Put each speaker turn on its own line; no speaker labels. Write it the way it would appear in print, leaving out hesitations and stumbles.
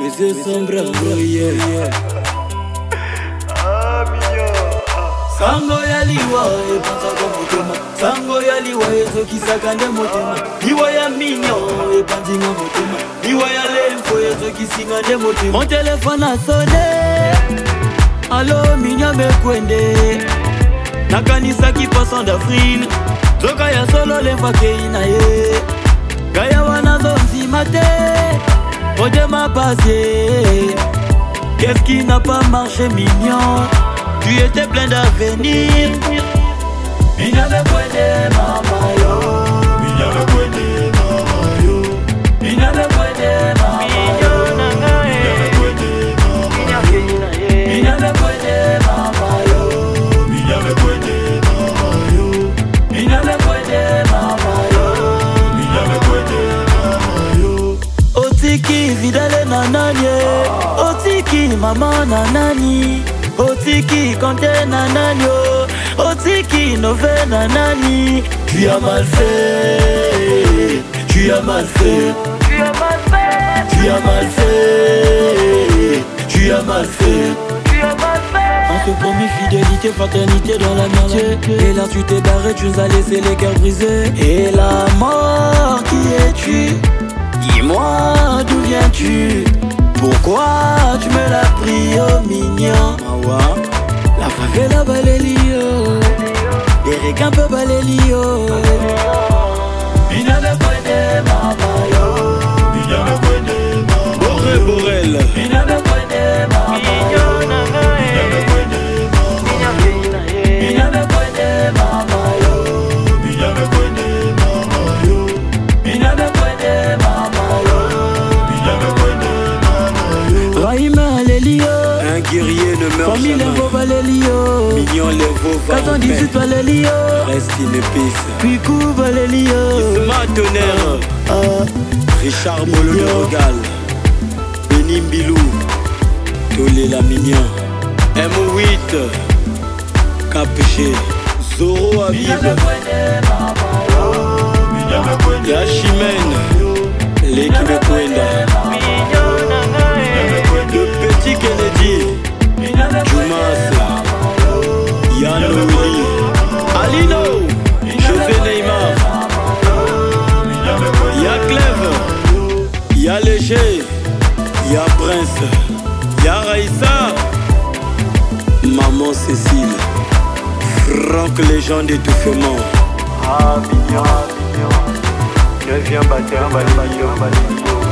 mes yeux sombres yeah.
Ah mignon.
Sango ya liwa epanza kwa motema, sango ya liwa ezokisaka nde motema, liwa ya minyo epanzinga motema, liwa ya lemfo ezokisinga nde motema. Mon téléphone a sonné, allo minyo mekwende, nakanisaki poisson d'avril, zoka ya solo lemfa kei na ye, gaya wana zonzima te, motema passé. Qu'est-ce qui n'a pas marché mignon? Tu étais plein d'avenir. Minya me kwende mama yo, minya me kwende mama yo, minya me kwende mama yo, minya me kwende mama yo, minya me kwende mama yo, minya me kwende mama yo, minya me kwende mama yo, minya me kwende mama yo. Otiki vidale na nani, otiki mama na nani. Otiki Kanté nanani, Otiki Nové nanani. Tu as mal fait, tu as mal fait, tu as mal fait, tu as mal fait, tu as mal fait, tu as mal fait. On te promet fidélité, fraternité dans l'amitié, et là tu t'es barré, tu nous as laissé les cœurs brisés. Et la mort, qui es-tu? Dis-moi d'où viens-tu? Pourquoi tu me l'as pris, oh mignon? La favela balelio, les requins peuvent balelio. Minya me kwende mama yo, minya me kwende mama yo. Borel, minya me kwende mama yo, minya me kwende mama yo, minya me kwende mama yo, minya me kwende mama yo, minya me kwende mama yo, minya me kwende mama yo. Rahima Lelio,
un guerrier ne meurt
famille
jamais. Mignon les veaux va
418 Valélio,
reste in peace.
puis coup Valélio,
Isma Tonnerre, Richard Bolo le Regal, Benny Mbilou, Tolé la Mignon, M8, KPG, Zoro Habib, Yashimen, l'équipe Kwenda, le petit Kennedy, Jumas, Yann Willy, Alino, José Neymar, Y'a Clève, Y'a Léger, Y'a Prince, Y'a Raïssa, Maman Cécile, Franck Légende étouffement.
Ah mignon, ne viens battre un balai.